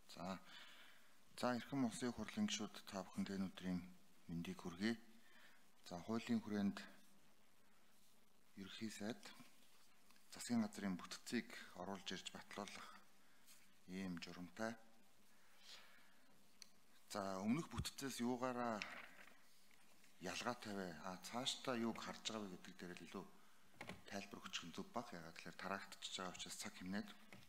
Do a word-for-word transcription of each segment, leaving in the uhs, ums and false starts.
За за эрхэм улсын хурлын гишүүд та бүхэнд энэ өдрийн мэндийг хүргэе. За хуулийн хүрээнд ерөнхий сайд засгийн газрын бүтцийг оруулж ирж батлуулах ийм журамтай. За өмнөх бүтцээс юугаараа ялгаатай вэ? А цаашдаа юуг харж байгаа вэ гэдэг дээр л илүү тайлбар өгчих нь зөв баг. Ягаад гэхээр тараагдчихж байгаа учраас цаг хэмнээд.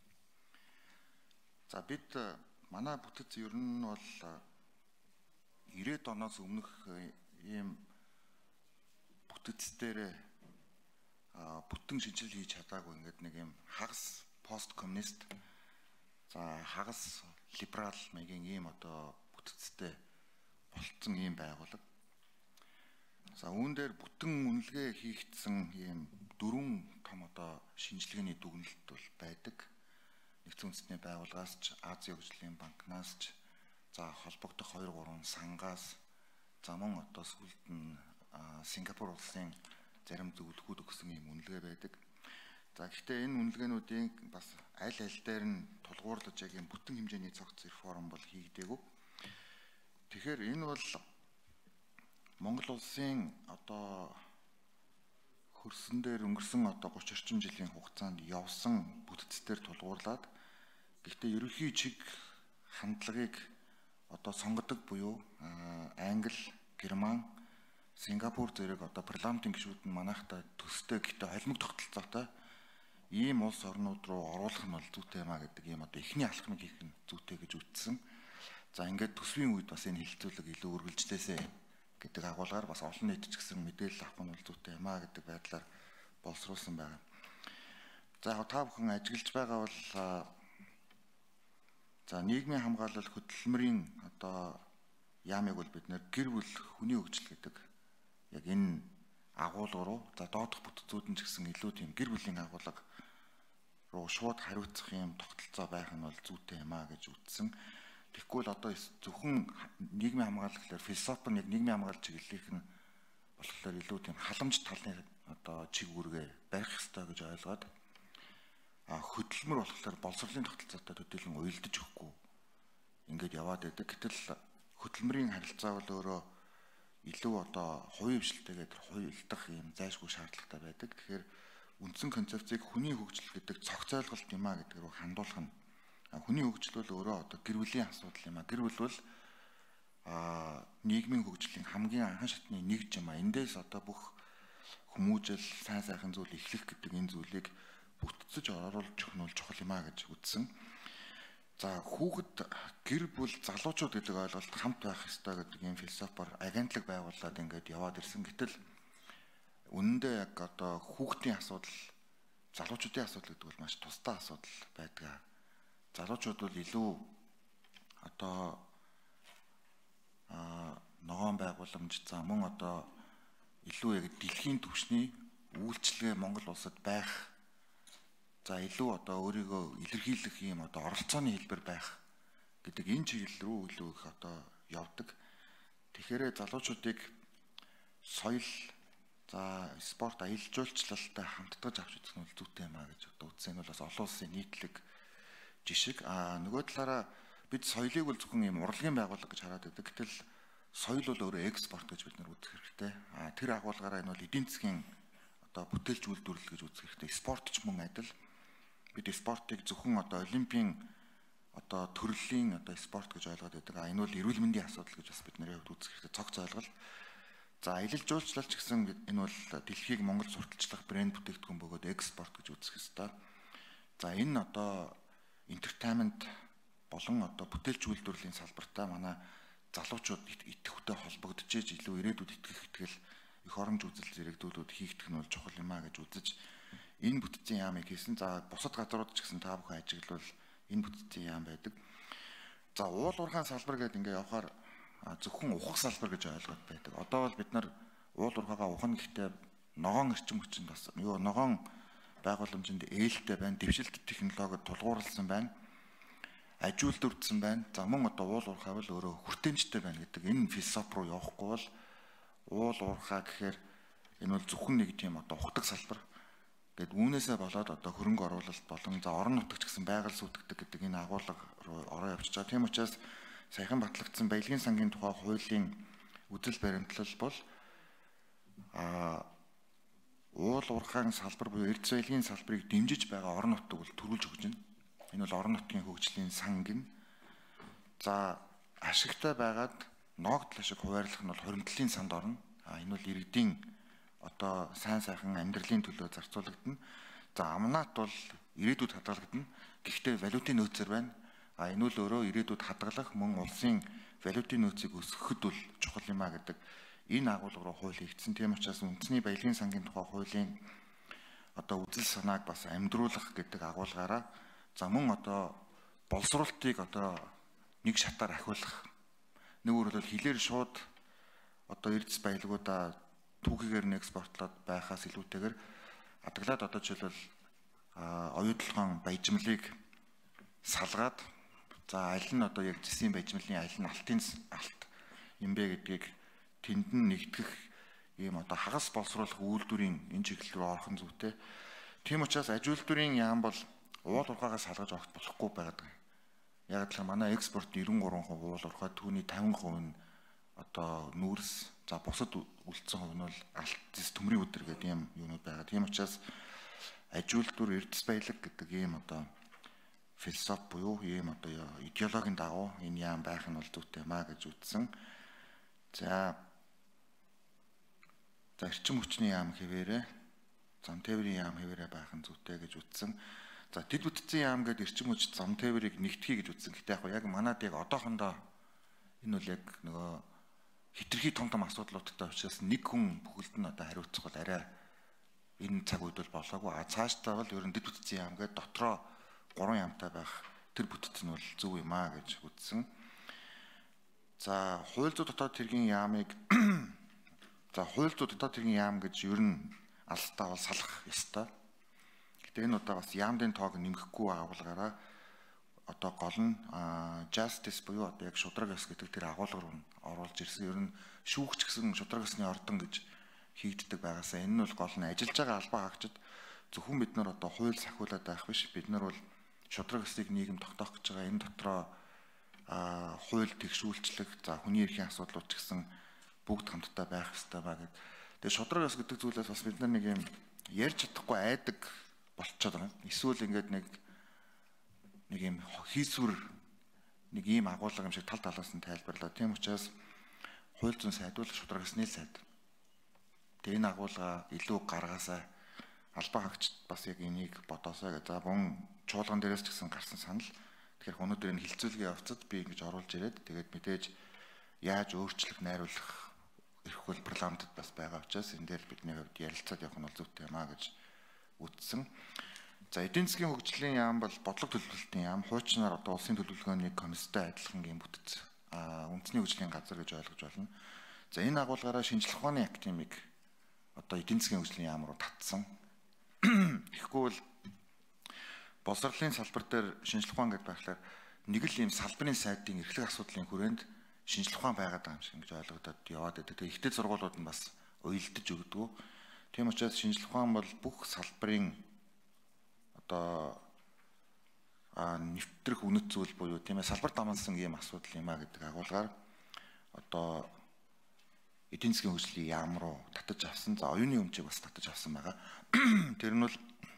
За бид манай бүтэц ер нь бол ирээд оноос өмнөх ийм бүтэц дээр бүтэн шинжил хийж чадаагүй ингээд нэг юм хагас пост коммунист за хагас либерал маягийн ийм одоо бүтцтэй болцсон ийм байгууллага. За үүн дээр бүтэн үнэлгээ хийгдсэн ийм дөрвөн том одоо шинжилгээний дүгнэлт бол байдаг. Нэгдсэн үндэстний байгууллагаас ч, Азийн хөгжлийн банкнаас ч, за холбогдох хоёр гурван сангаас, за мөн одоо сүүлд нь Сингапур улсын зарим зөвлөгөөд өгсөн ийм үнэлгээ байдаг. За гэхдээ энэ үнэлгээнүүдийн бас аль аль дээр нь тулгуурлаж яг юм бүтэн хэмжээний цогц реформ бол хийгдээгүй. Тэгэхээр энэ бол Монгол улсын одоо хөрсөн дээр өнгөрсөн одоо гуч орчим жилийн хугацаанд явсан бүтцээр тулгуурлаад гэхдээ ерөнхий чиг хандлагыг одоо сонгодог буюу Англи, Герман, Сингапур зэрэг одоо парламентын гишүүд нь манайхтай төстэй гэхдээ холимог тогтолцоотой ийм улс орнууд руу оруулах нь бол зүйтэй юмаа гэдэг ийм одоо эхний алхмыг хийх нь зүйтэй гэж үзсэн. За ингээд төсвийн үед бас энэ хилцүүлэг илүү үргэлжлээсэй гэдэг агуулгаар бас олон нийт ч гэсэн мэдээлэл авах нь бол зүйтэй юм а гэдэг байдлаар боловсруулсан байна. За яг та бүхэн ажиглаж байгаа бол за нийгмийн хамгаалал хөтөлмөрийн одоо яамыг бол бид нэр гэр бүл хүний хөгжил гэдэг яг энэ агуулга руу за доодох бүтцүүд нь ч гэсэн илүү тийм гэр бүлийн агуулга руу шууд хариуцах юм тогтолцоо байх нь бол зүйтэй юм а гэж үзсэн. Тэгэхгүй л одоо зөвхөн нийгмийн хамгаалал гэхээр философи нь яг нийгмийн хамгаалал чиглэлийнх нь болохоор илүү тийм халамж талын одоо чиг үүргээ барих ёстой гэж ойлгоод а хөдөлмөр болохоор боловсролын тогтолцоотой төдийлөн уялдаж өгөхгүй ингээд яваад байдаг. Гэтэл хөдөлмөрийн харилцаа бол өөрөө илүү одоо хувийн хвшилтэйгээр хуйлдах юм зайлшгүй шаардлагатай байдаг. Тэгэхээр үндсэн концепцийг хүний хөгжил гэдэг цогц ойлголт юм а гэдэг рүү хандуулах нь хүний хөгжил бол өөрөө одоо гэр бүлийн асуудал юм а. Гэр бүл бол а нийгмийн хөгжлийн хамгийн анхан шатны нэг юм а. Эндээс одоо бүх хүмүүжил, сайн сайхан зүйл эхлэх гэдэг энэ зүйлийг бүтцэж оруулж өгөх нь чухал юм а гэж үзсэн. За хүүхэд гэр бүл залуучууд гэдэг ойлголт хамт байх ёстой гэдэг ийм философиор агентлаг байгуулад ингээд яваад ирсэн. Гэтэл үнэндээ яг одоо хүүхдийн асуудал, залуучуудын асуудал гэдэг бол маш тусдаа асуудал байдаг. Залуучууд бол илүү одоо а ногоон байгууламж за мөн одоо илүү яг дэлхийн түвшний үйлчлэгээ Монгол улсад байх за илүү одоо өөрийгөө илэрхийлэх юм одоо оролцооны хэлбэр байх гэдэг энэ чиглэл рүү илүү их одоо явдаг. Тэгэхээр залуучуудыг соёл за спорт аялал жуулчлалтай хамтдаж авч үзэх нь зүйтэй юм а гэж одоо үзсэн нь бол бас олон улсын нийтлэг жишг. А нөгөө талаараа бид соёлыг бол зөвхөн юм урлагийн байгууллага гэж хараад байдаг. Гэтэл соёл бол өөрөө экспорт гэж бид нар үзэх хэрэгтэй. А тэр агуулгаараа энэ бол эдийн засгийн одоо бүтээлч үйлдвэрлэл гэж үзэх хэрэгтэй. Спорт ч мөн адил. Бид спортыг зөвхөн одоо олимпийн одоо төрлийн одоо спорт гэж ойлгоод байдаг. А энэ бол эрүүл мэндийн асуудал гэж бас бид нэр үзэх хэрэгтэй. Цогц ойлголт. За аялал жуулчлал ч гэсэн энэ бол дэлхийг Монгол сурталчлах брэнд бүтээгдэхүүн бөгөөд экспорт гэж үзэх хэрэгтэй. За энэ одоо entertainment болон одоо бүтээлч үйлдвэрлэлийн салбартаа манай залуучууд идэвхтэй холбогдож иж илүү ирээдүйд итгэх итгэл их оромж үзэл зэрэгдүүлүүд хийгдэх нь бол чухал юм а гэж үзэж энэ бүтцийн яамыг хийсэн. За бусад газрууд ч гэсэн та бүхэн ажиглавал энэ бүтцийн яам байдаг. За уул уурхайн салбар гэдэг ингээ явахаар зөвхөн ухах салбар гэж ойлгоод байдаг. Одоо бол бид нар уул уурхаагаа ухна гэхдээ ногоон эрчим хүчин бас юу ногоон байгууламжинд ээлтэй байна, дэвшилт технологид тулгуурласан байна, ажилтурдсан байна. За мөн одоо уул уурхай бол өөрөө хүртээмжтэй байна гэдэг энэ философи руу явахгүй бол уул уурхай гэхээр энэ бол зөвхөн нэг тийм одоо ухдаг салбар. Гэт үүнээсээ болоод одоо хөрөнгө оруулалт болон за орон нутагч гэсэн байгаль сүйтгэдэг гэдэг энэ агуулга руу ороо явчихж байгаа. Тийм учраас саяхан батлагдсан баялагын сангийн тухай хуулийн үзэл баримтлал бол а уул уурхайн салбар буюу эрдэс баялагын салбарыг дэмжиж байгаа орон нутаг бол төрүүлж өгч байна. Энэ бол орон нутгийн хөгжлийн санг нь. За ашигтай байгаад ногдлол шиг хуваарлах нь бол хоригдлын санд орно. А энэ бол иргэдийн одоо сайн сайхан амьдралын төлөө зарцуулагдана. За амнат бол ирээдүйд хадгалагдана. Гэхдээ валютын нөөцөр байна. А энэ бол өөрөө ирээдүйд хадгалах мөн улсын валютын нөөцийг өсгөхөд бол чухал юм а гэдэг энэ агуулга руу хууль хийгдсэн. Тийм учраас үндэсний баялагын сангийн тухай хуулийн одоо үзэл санааг бас амьдруулах гэдэг агуулгаараа за мөн одоо боловсруулалтыг одоо нэг шатаар ахиулах. Нэг үгээр бол хилээр шууд одоо эрдэс баялагуудаа түүхийгээр нь экспортлоод байхаас илүүтэйгээр хадгалаад одоо жишээлбэл оюутлогоон баяжмлыг салгаад за аль нь одоо яг зэсийн баяжмлын аль нь алтын алт юм бэ гэдгийг тэнд нь нэгтгэх ийм одоо хагас боловсруулах үйлдвэрийн энэ чиглэл рүү орхон зүйтэй. Тийм учраас аж үйлдвэрийн яам бол уул уурхаагаас салгаж огт болохгүй байгаад байна. Яг л манай экспорт девяносто три перцент уул уурхай, түүний пятьдесят перцент нь одоо нүүрс, за бусад үлдсэн хувь нь бол алт зэс төмрийн өдөр гэдэг ийм юмуд байгаа. Тийм учраас аж үйлдвэр эрдэс баялаг гэдэг ийм одоо философи буюу ийм одоо идеологийн дагуу энэ яам байх нь бол зүйтэй маа гэж үзсэн. За за эрчим хүчний яам хэвээрээ, зам тээврийн яам хэвээрээ байх нь зүйтэй гэж үзсэн. За дэд бүтцийн яам гэдэг эрчим хүч зам тээврийг нэгтгэе гэж үзсэн. Гэтэ яг яг манад яг одоохондоо энэ бол яг нөгөө хитрхи том том асуудлуудтай учраас нэг хүн бүхэлд нь одоо хариуцах бол арай энэ цаг үед бол болоогүй. А цаашдаа бол ер нь дэд бүтцийн яам гэдэг дотроо гурван яамтай байх тэр бүтц нь бол зөв юм аа гэж үзсэн. За хууль зүйн дотоод хэргийн яамыг за хууль зүйн дотоод хэргийн яам гэж ер нь алстаа бол салах ёстой. Гэтэ энэ удаа бас яамдын тоог нэмэхгүй агуулгаараа одоо гол нь justice буюу одоо яг шудраг ёс гэдэг тэр агуулга руу оруулж ирсэн. Ер нь шүүгч гэсэн шудраг ёсны ордон гэж хийгддэг байгаасаа энэ нь бол гол нь ажиллаж байгаа албан хаагчид зөвхөн бид нар одоо хууль сахиулаад байх биш. Бид нар бол шудраг ёсыг нийгэм тогтоох гэж байгаа. Энэ дотроо а хууль тэгшүүлчлэх, за хүний эрхийн асуудлууд ч гэсэн бүгд хамтдаа байх ёстой ба гэдэг. Тэгээ шудраг ёс гэдэг зүйлээс бас бид нар нэг юм ярьж чадахгүй айдаг болчиход байгаа. Эсвэл ингээд нэг нэг юм хийсвэр нэг ийм агуулга юм шиг тал талаас нь тайлбарлаа. Тийм учраас хууль зүйн сайд бол шудраг ёсны сайд. Тэгээ энэ агуулга илүү гаргаасаа албан хаагчид бас яг энийг бодоосоо гэж. За бун чуулган дээрээс ч гэсэн гарсан санал. Тэгэхээр өнөөдөр энэ хилцүүлгийн явцад би ингэж оруулж ирээд тэгээд мэдээж яаж өөрчлөх, найруулах эрх хөл парламентд бас байгаа учраас энэ дээр бидний хувьд ярилцаад явах нь бол зүйтэй юм аа гэж үзсэн. За эдийн засгийн хөгжлийн яам бол бодлого төлөвлөлтийн яам, хуучнаар одоо улсын төлөвлөгөөний комисстэй адилхан юм бүтц. А үндэсний хөгжлийн газар гэж ойлгож байна. За энэ агуулгаараа шинжлэх ухааны академиг одоо эдийн засгийн хөгжлийн яам руу татсан. Тэгэхгүй бол боловсролын салбар дээр шинжлэх ухаан гэдээ байхлаар нэг л юм салбарын сайдын эрхлэх асуудлын хүрээнд шинжлэх ухаан байгаад байгаа юм шиг ингэж ойлгогдоод яваад байдаг. Тэгээ ихтэй сургуулиуд нь бас уялдаж өгдөг. Тийм учраас шинжлэх ухаан бол бүх салбарын одоо а нэвтрэх үнэт зүйл буюу тийм ээ салбар дамжсан ийм асуудал юм а гэдэг агуулгаар одоо эдийн засгийн хөгжлийн яам руу татаж авсан. За оюуны өмчийг бас татаж авсан байгаа. Тэр нь бол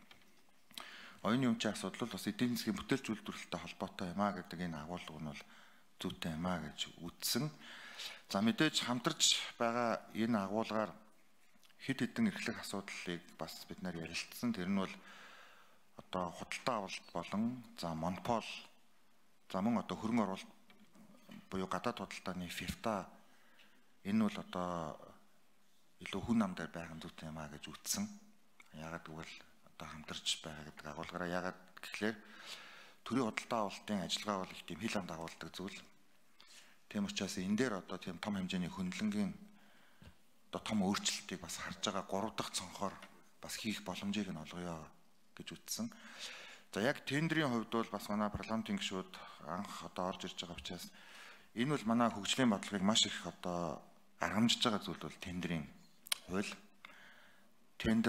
оюуны өмчийн асуудал бол бас эдийн засгийн бүтээлч үйлдвэрлэлтэй холбоотой юм а гэдэг энэ агуулга нь бол зүйтэй юм а гэж үзсэн. За мэдээж хамтарч байгаа энэ агуулгаар хэд хэдэн эрхлэх асуудлыг бас бид нар ярилцсан. Тэр нь бол одоо худалдаа авалт болон за монопол, за мөн одоо хөрөнгө оруулалт буюу гадаад худалдааны фифта энэ бол одоо илүү хүн ам дээр байх зүйтэй юм а гэж үзсэн. Яагаад гэвэл одоо хамтарч байгаа гэдэг агуулгаараа яагаад гэхлээр төрийн худалдаа авалтын ажиллагаа бол их тийм хил ам дагуулдаг зүйл. Тийм учраас энэ дээр одоо тийм том хэмжээний хөндлөнгийн одоо том өөрчлөлтийг бас харж байгаа гурав дахь цонхоор бас хийх боломжийг нь олгоё гэж үзсэн. За яг тендерийн хувьд бол бас манай парламентын гишүүд анх одоо орж ирж байгаа учраас энэ бол манай хөгжлийн бодлогыг маш их одоо аргамжиж байгаа зүйл бол тендерийн хууль. Тендер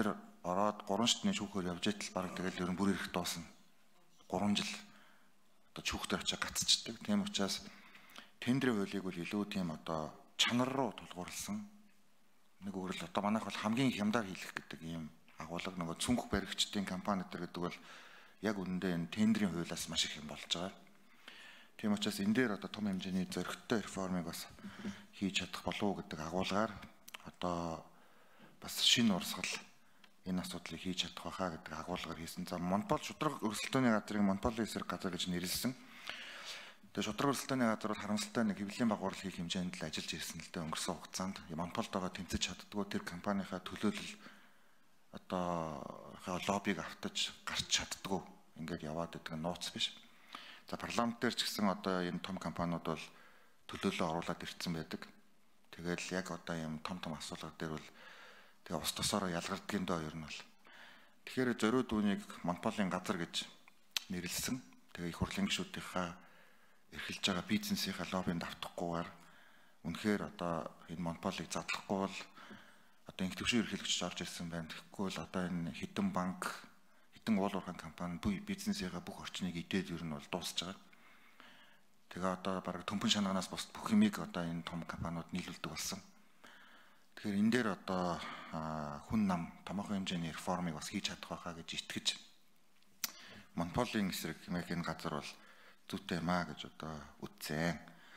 ороод гурван шатны шүүхээр явж итэл бараг тэгэл ер нь бүр ирэх дуусна. гурван жил одоо шүүхтэр очиж гацчихдаг. Тийм учраас тендерийн хуулийг бол илүү тийм одоо чанар руу тулгуурласан. Нэг өөрөөр одоо манайх бол хамгийн хямдаар хийх гэдэг ийм агуулга нөгөө цүнх баригчдын компани гэдэг бол яг үүндээ энэ тендерийн хуулиас маш их юм болж байгаа. Тийм учраас энэ дээр одоо том хэмжээний зөрөгтэй реформыг бас хийж чадах болов уу гэдэг агуулгаар одоо бас шинэ урсгал энэ асуудлыг хийж чадах байхаа гэдэг агуулгаар хийсэн. За Монопол шудраг өрсөлдөөний газрыг монополийн эсрэг газар гэж нэрлэсэн. Тэгээ шудраг өрсөлдөөний газар бол харамсалтай нэг хэвлэлийн багварал хийх хэмжээнд л ажиллаж ирсэн л дээ өнгөрсөн хугацаанд. Монополд байгаа тэмцэж чаддгүй тэр компанийнхаа төлөөлөл одоо лоббиг автаж гарч чаддгүй ингээд яваад байдаг нууц биш. За парламент дээр ч гэсэн одоо энэ том компаниуд бол төлөөлөл оруулаад ирсэн байдаг. Тэгэл яг одоо ийм том том асуулга дээр бол тэгээ ус тосороо ялгардгийн доо ер нь бол. Тэгэхээр зориуд үүнийг монополийн газар гэж нэрлэсэн. Тэгээ их хурлын гишүүдийнхаа эрхэлж байгаа бизнесийнхаа лоббинд автахгүйгээр үнэхээр одоо энэ монополийг задлахгүй бол одоо инх төвшин эрхлэгч орж ирсэн байна. Тэгэхгүй бол одоо энэ хэдэн банк, хэдэн уул уурхайн компани бүх бизнесийнхаа бүх орчныг идээд ер нь бол дуусж байгаа. Тэгээ одоо бараг төмпөн шанаганаас бус бүх юмыг одоо энэ том компаниуд нийлүүлдэг болсон. Тэгэхээр энэ дээр одоо хүн нам томоохон хэмжээний реформыг бас хийж чадах байхаа гэж итгэж монополийн эсрэг хэмээх энэ газар бол зүйтэй юм аа гэж одоо үтсэн.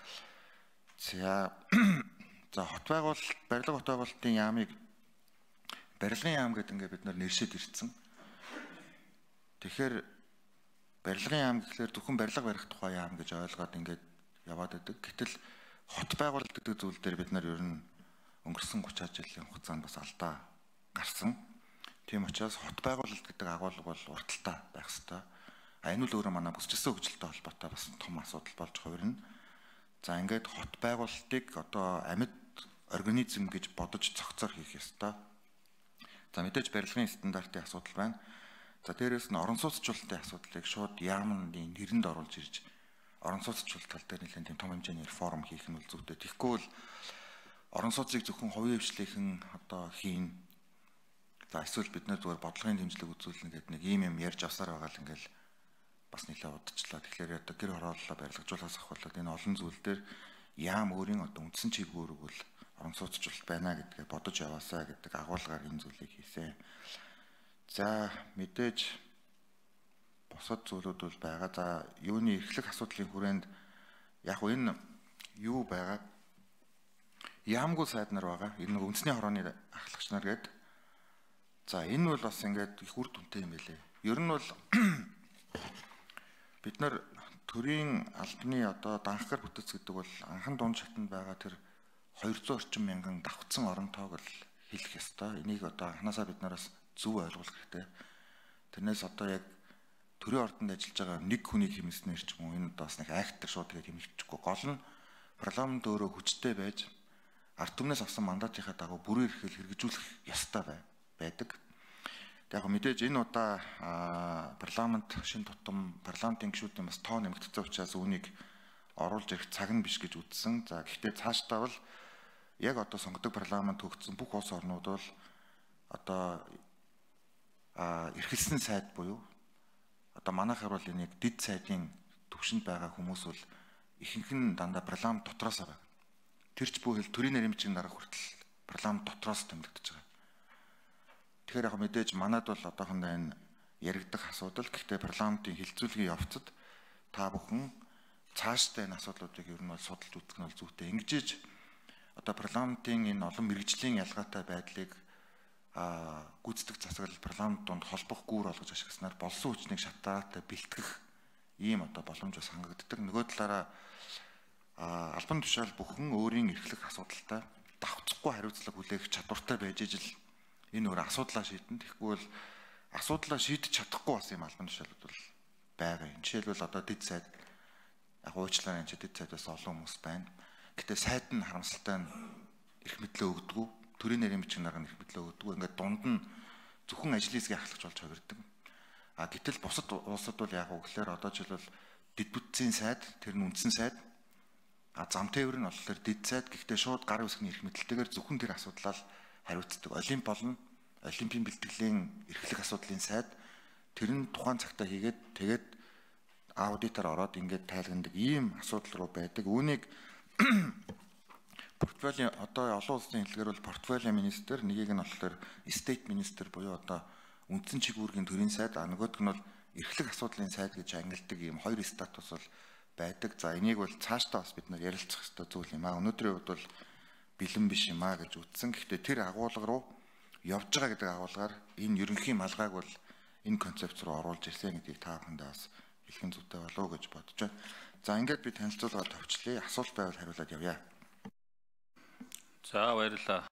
За за хот байгуулалт, барилга хот байгуулалтын яамыг барилгын яам гэдэг ингээд бид нар нэршээд ирсэн. Тэгэхээр барилгын яам гэхлээр зөвхөн барилга барих тухай яам гэж ойлгоод ингээд яваад байдаг. Гэтэл хот байгуулалт гэдэг зүйл дээр бид нар ер нь өнгөрсөн гуч жилийн хугацаанд бас алдаа гарсан. Тийм учраас хот байгуулалт гэдэг агуулга бол урталтай байх ёстой. А энэ үл өөрөө манай бүсчилсэн хөгжилтэй холбоотой бас том асуудал болж хувирна. За ингээд хот байгуулалтыг одоо амьд организм гэж бодож цогцоор хийх ёстой. За мэдээж барилгын стандартын асуудал байна. За дээрэс нь орон сууцчлалтын асуудлыг шууд яамны нэрэнд оруулж ирж орон сууцчлалт тал дээр нэлээд тийм том хэмжээний реформ хийх нь бол зүйтэй. Тэгэхгүй бол орон сууцыг зөвхөн хувийн хвшлийнхэн одоо хийн. За эсвэл бид нэр зүгээр бодлогын дэмжлэг үзүүлнэ гэдэг нэг ийм юм ярьж авсаар байгаа л ингээл бас нэлээд удажчлаа. Тэгэхээр одоо гэр хорооллоо барилгажуулахаас ахвалаад энэ олон зүйл дээр яам өөрийн одоо үндсэн чиглэлүүд бол орон сууцчлалт байна гэдгээ бодож яваасаа гэдэг агуулгаар энэ зүйлийг хийсэн. За мэдээж босод зүйлүүд бол байгаа. За юуны эрхлэх асуудлын хүрээнд яг энэ юу байгаа? Яамгүй сайд нар байгаа. Энэ үндэсний хорооны ахлагч нар гэдэг. За энэ бол бас ингээд их үр дүнтэй юм байлээ. Ер нь бол бид нар төрийн албаны одоо данхгар бүтэц гэдэг бол анхан дунд шатанд байгаа тэр хоёр зуун орчим мянган давхцсан орон тоог л хэлэх ёстой. Энийг одоо анханасаа бид нараас зөв ойлгох хэрэгтэй. Тэрнээс одоо яг төрийн ордонд ажиллаж байгаа нэг хүний хэмнэснээр ч юм уу энэ бас нэг айхтар шууд тэгээд хэмжихгүй. Гол нь парламент өөрөө хүчтэй байж ард түмнээс авсан мандатынхаа дагуу бүрэн эрхэл хэрэгжүүлэх ёстой байдаг. Яг мэдээж энэ удаа парламент шин тутам парламентын гишүүдийн бас тоо нэмэгдсэн учраас үүнийг оруулж ирэх цаг нь биш гэж үзсэн. За гэхдээ цаашдаа бол яг одоо сонгодог парламент хөгжсөн бүх улс орнууд бол одоо эрхэлсэн сайд буюу одоо манайхаар бол энийг дэд сайдын төвшөнд байгаа хүмүүс бол ихэнх нь дандаа парламент дотроос байгаа. Тэрч бүхэл төрийн нэрмжийн дарга хүртэл парламент дотроос тэмдэгдэж байгаа. Тэгэхээр яг мэдээж манад бол одоохондоо энэ яригдах асуудал. Гэхдээ парламентын хилцүүлгийн явцад та бүхэн цаашдаа энэ асуудлуудыг ер нь бол судалж үзэх нь бол зүйтэй. Ингэжиж одоо парламентын энэ олон мэргэжлийн ялгаатай байдлыг а гүйцэтгэх засаглал парламент донд холбох гүүр олгож ашигласнаар болсон хүчнийг шатаатай бэлтгэх ийм одоо боломж бас хангагддаг. Нөгөө талаараа албан тушаал бүхэн өөрийн эрхлэх асуудалтай давхцахгүй хариуцлага хүлээх чадвартай байж ижил энэ өөр асуудлаа шийдэн. Тэгэхгүй бол асуудлаа шийдэж чадахгүй бас юм албан тушаалууд бол байгаа юм. Жишээлбэл одоо дэд сайд яг уучлаарай энэ дэд сайдаас олон хүмүүс байна. Гэтэ сайд нь харамсалтай нь эрх мэдлээ өгдөг. Төрийн нэрийн бичиг нарга эрх мэдлээ өгдөг. Ингээд дунд нь зөвхөн ажлын хэсгийн ахлагч болж хувирдаг. А гэтэл бусад улсад бол яг үгээр одоо жишээлбэл дэд бүтцийн сайд, тэр нь үндсэн сайд. А зам тээвэр нь болохоор дэд сайд. Гэхдээ шууд гар үсгийн эрх мэдлэлтэйгээр зөвхөн тэр асуудлаа хариуцдаг. Олимп болно, олимпийн бэлтгэлийн эрхлэх асуудлын сайд тэр нь тухайн цагтаа хийгээд тэгээд аудитор ороод ингээд тайлгнадаг ийм асуудал руу байдаг. Үүнийг портфолийн одоо олон улсын хэллэгээр бол портфолийн министр, нэгийг нь болохоор state minister буюу одоо үндсэн чиглэлгийн төрийн сайд, а нөгөөх нь бол эрхлэх асуудлын сайд гэж ангилдаг ийм хоёр статус бол байдаг. За энийг бол цаашдаа бас бид нар ярилцах хэрэгтэй зүйл юм аа. Өнөөдрийн хувьд бол бэлэн биш юм аа гэж үзсэн. Гэхдээ тэр агуулга руу явж байгаа гэдэг агуулгаар энэ ерөнхий малгайг бол энэ концепц руу оруулж ирсэн гэдгийг та бүхэндээ бас хэлхэн зүйтэй болов уу гэж бодож байна. За ингээд би танилцуулга товчлээ. Асуулт байвал хариулаад явъя. За баярлалаа.